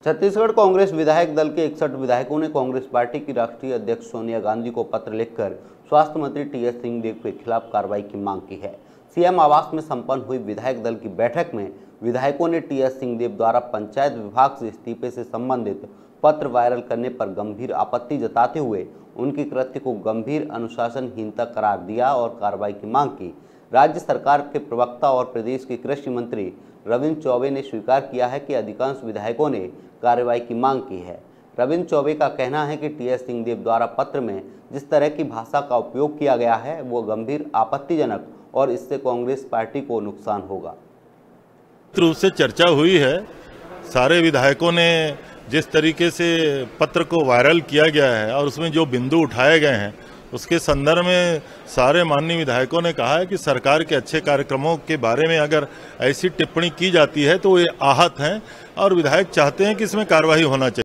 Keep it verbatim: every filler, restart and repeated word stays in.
छत्तीसगढ़ कांग्रेस विधायक दल के इकसठ विधायकों ने कांग्रेस पार्टी की राष्ट्रीय अध्यक्ष सोनिया गांधी को पत्र लिखकर स्वास्थ्य मंत्री टी एस सिंहदेव के खिलाफ कार्रवाई की मांग की है। सीएम आवास में संपन्न हुई विधायक दल की बैठक में विधायकों ने टी एस सिंहदेव द्वारा पंचायत विभाग से इस्तीफे से संबंधित पत्र वायरल करने पर गंभीर आपत्ति जताते हुए उनके कृत्य को गंभीर अनुशासनहीनता करार दिया और कार्रवाई की मांग की। राज्य सरकार के प्रवक्ता और प्रदेश के कृषि मंत्री रविंद्र चौबे ने स्वीकार किया है कि अधिकांश विधायकों ने कार्रवाई की मांग की है। रविंद्र चौबे का कहना है कि टी एस सिंहदेव द्वारा पत्र में जिस तरह की भाषा का उपयोग किया गया है वो गंभीर आपत्तिजनक और इससे कांग्रेस पार्टी को नुकसान होगा। रूप से चर्चा हुई है। सारे विधायकों ने जिस तरीके से पत्र को वायरल किया गया है और उसमें जो बिंदु उठाए गए हैं उसके संदर्भ में सारे माननीय विधायकों ने कहा है कि सरकार के अच्छे कार्यक्रमों के बारे में अगर ऐसी टिप्पणी की जाती है तो ये आहत हैं और विधायक चाहते हैं कि इसमें कार्रवाई होना चाहिए।